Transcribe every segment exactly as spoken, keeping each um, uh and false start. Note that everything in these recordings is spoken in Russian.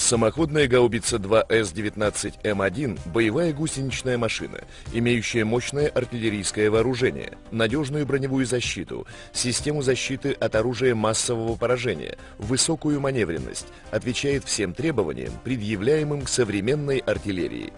Самоходная гаубица два эс девятнадцать эм один – боевая гусеничная машина, имеющая мощное артиллерийское вооружение, надежную броневую защиту, систему защиты от оружия массового поражения, высокую маневренность, отвечает всем требованиям, предъявляемым к современной артиллерии.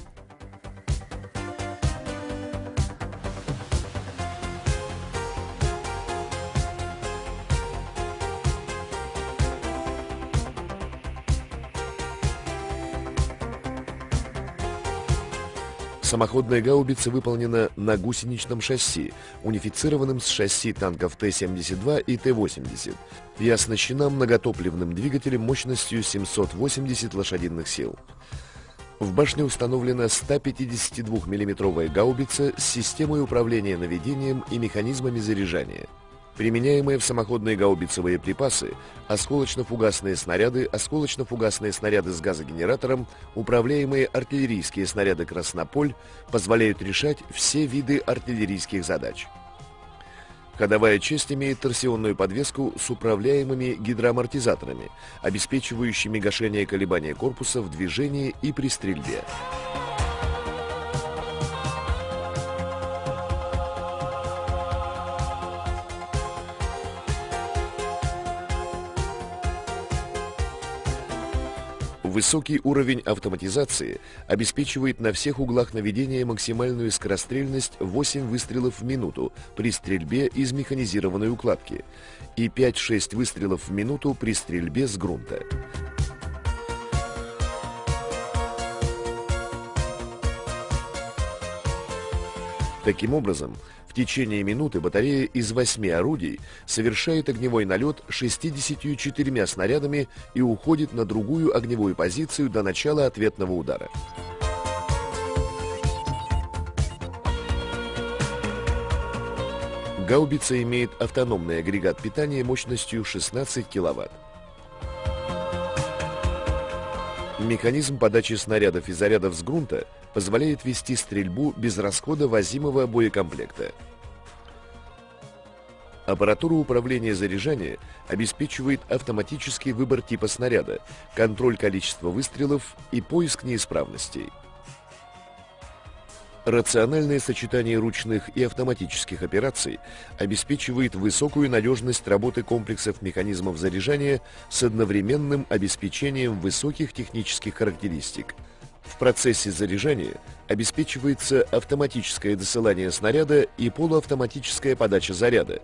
Самоходная гаубица выполнена на гусеничном шасси, унифицированном с шасси танков Т семьдесят два и Т восемьдесят, и оснащена многотопливным двигателем мощностью семьсот восемьдесят лошадиных сил. В башне установлена ста пятидесятидвухмиллиметровая гаубица с системой управления наведением и механизмами заряжания. Применяемые в самоходные гаубицы боеприпасы, осколочно-фугасные снаряды, осколочно-фугасные снаряды с газогенератором, управляемые артиллерийские снаряды «Краснополь» позволяют решать все виды артиллерийских задач. Ходовая часть имеет торсионную подвеску с управляемыми гидроамортизаторами, обеспечивающими гашение колебания корпуса в движении и при стрельбе. Высокий уровень автоматизации обеспечивает на всех углах наведения максимальную скорострельность восемь выстрелов в минуту при стрельбе из механизированной укладки и пять-шесть выстрелов в минуту при стрельбе с грунта. Таким образом, в течение минуты батарея из восьми орудий совершает огневой налет шестьюдесятью четырьмя снарядами и уходит на другую огневую позицию до начала ответного удара. Гаубица имеет автономный агрегат питания мощностью шестнадцать киловатт. Механизм подачи снарядов и зарядов с грунта позволяет вести стрельбу без расхода возимого боекомплекта. Аппаратура управления заряжания обеспечивает автоматический выбор типа снаряда, контроль количества выстрелов и поиск неисправностей. Рациональное сочетание ручных и автоматических операций обеспечивает высокую надежность работы комплексов механизмов заряжания с одновременным обеспечением высоких технических характеристик. В процессе заряжания обеспечивается автоматическое досылание снаряда и полуавтоматическая подача заряда.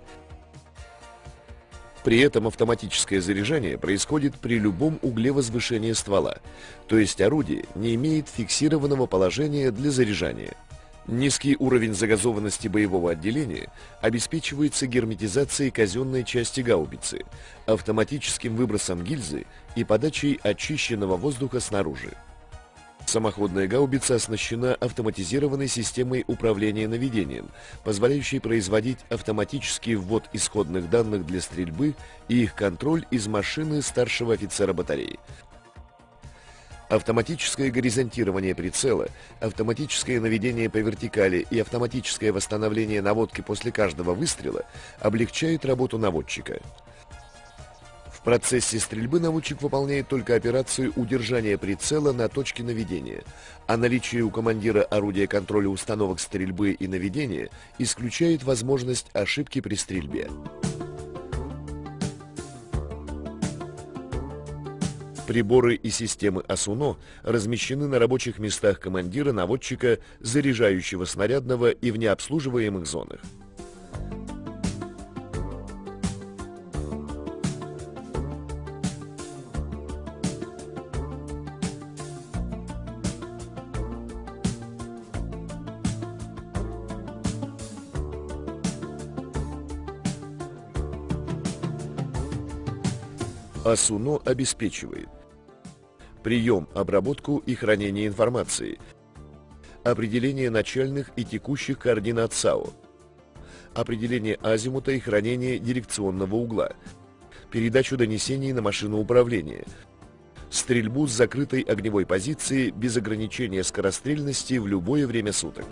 При этом автоматическое заряжание происходит при любом угле возвышения ствола, то есть орудие не имеет фиксированного положения для заряжания. Низкий уровень загазованности боевого отделения обеспечивается герметизацией казенной части гаубицы, автоматическим выбросом гильзы и подачей очищенного воздуха снаружи. Самоходная гаубица оснащена автоматизированной системой управления наведением, позволяющей производить автоматический ввод исходных данных для стрельбы и их контроль из машины старшего офицера батареи. Автоматическое горизонтирование прицела, автоматическое наведение по вертикали и автоматическое восстановление наводки после каждого выстрела облегчает работу наводчика. В процессе стрельбы наводчик выполняет только операцию удержания прицела на точке наведения, а наличие у командира орудия контроля установок стрельбы и наведения исключает возможность ошибки при стрельбе. Приборы и системы АСУНО размещены на рабочих местах командира, наводчика, заряжающего снарядного и в необслуживаемых зонах. АСУНО обеспечивает прием, обработку и хранение информации, определение начальных и текущих координат САУ, определение азимута и хранение дирекционного угла, передачу донесений на машину управления, стрельбу с закрытой огневой позиции без ограничения скорострельности в любое время суток.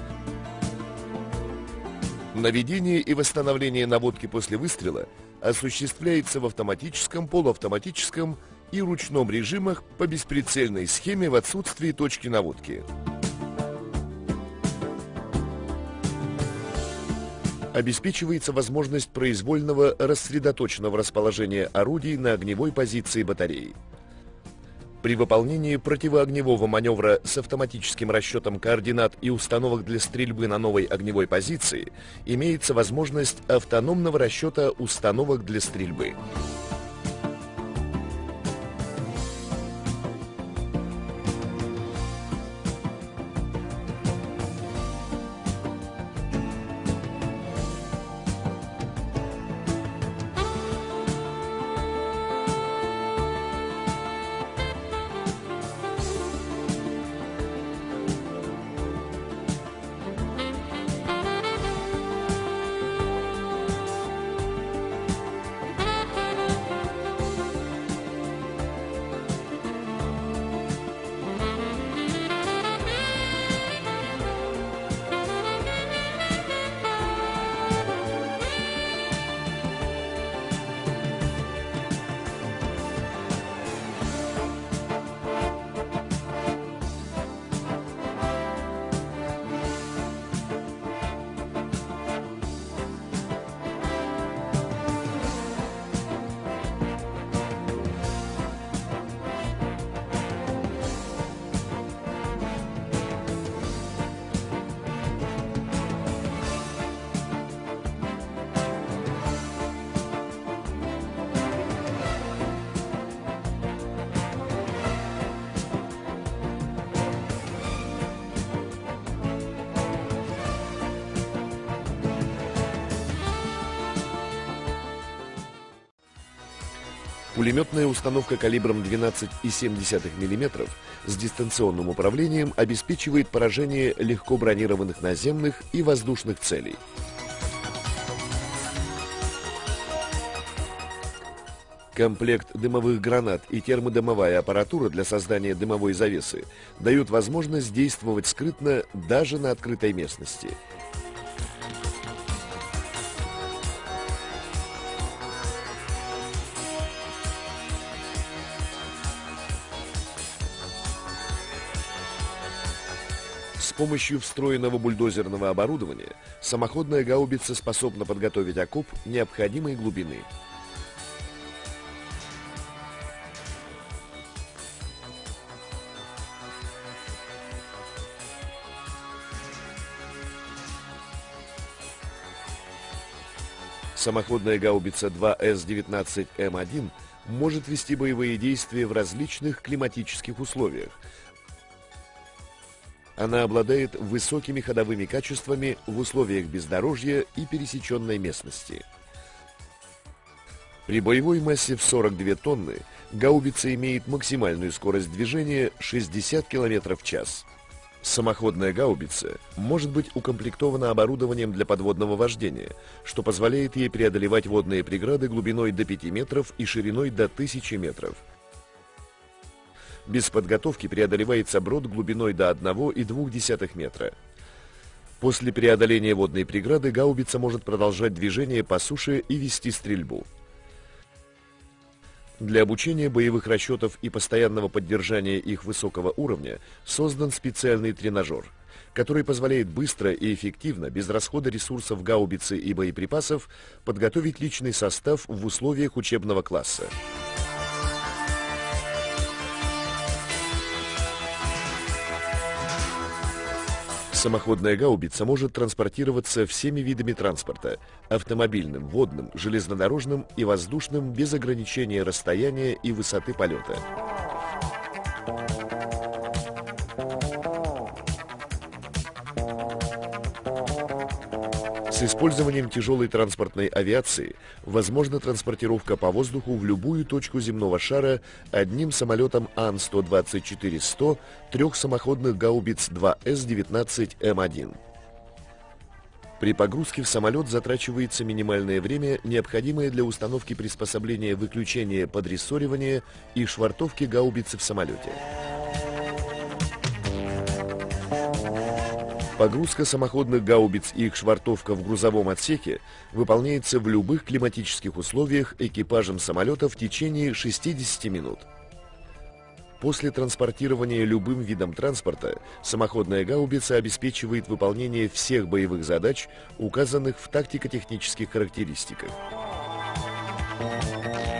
Наведение и восстановление наводки после выстрела осуществляется в автоматическом, полуавтоматическом и ручном режимах по бесприцельной схеме в отсутствии точки наводки. Обеспечивается возможность произвольного рассредоточенного расположения орудий на огневой позиции батареи. При выполнении противоогневого маневра с автоматическим расчетом координат и установок для стрельбы на новой огневой позиции имеется возможность автономного расчета установок для стрельбы. Пулеметная установка калибром двенадцать и семь десятых миллиметра с дистанционным управлением обеспечивает поражение легко бронированных наземных и воздушных целей. Комплект дымовых гранат и термодымовая аппаратура для создания дымовой завесы дают возможность действовать скрытно даже на открытой местности. С помощью встроенного бульдозерного оборудования самоходная гаубица способна подготовить окоп необходимой глубины. Самоходная гаубица два эс девятнадцать эм один может вести боевые действия в различных климатических условиях. Она обладает высокими ходовыми качествами в условиях бездорожья и пересеченной местности. При боевой массе в сорок две тонны гаубица имеет максимальную скорость движения шестьдесят километров в час. Самоходная гаубица может быть укомплектована оборудованием для подводного вождения, что позволяет ей преодолевать водные преграды глубиной до пяти метров и шириной до тысячи метров. Без подготовки преодолевается брод глубиной до одного и двух десятых метра. После преодоления водной преграды гаубица может продолжать движение по суше и вести стрельбу. Для обучения боевых расчетов и постоянного поддержания их высокого уровня создан специальный тренажер, который позволяет быстро и эффективно, без расхода ресурсов гаубицы и боеприпасов, подготовить личный состав в условиях учебного класса. Самоходная гаубица может транспортироваться всеми видами транспорта – автомобильным, водным, железнодорожным и воздушным без ограничения расстояния и высоты полета. С использованием тяжелой транспортной авиации возможна транспортировка по воздуху в любую точку земного шара одним самолетом Ан сто двадцать четыре сто трех самоходных гаубиц два эс девятнадцать эм один. При погрузке в самолет затрачивается минимальное время, необходимое для установки приспособления выключения подрессоривания и швартовки гаубицы в самолете. Погрузка самоходных гаубиц и их швартовка в грузовом отсеке выполняется в любых климатических условиях экипажем самолета в течение шестидесяти минут. После транспортирования любым видом транспорта самоходная гаубица обеспечивает выполнение всех боевых задач, указанных в тактико-технических характеристиках.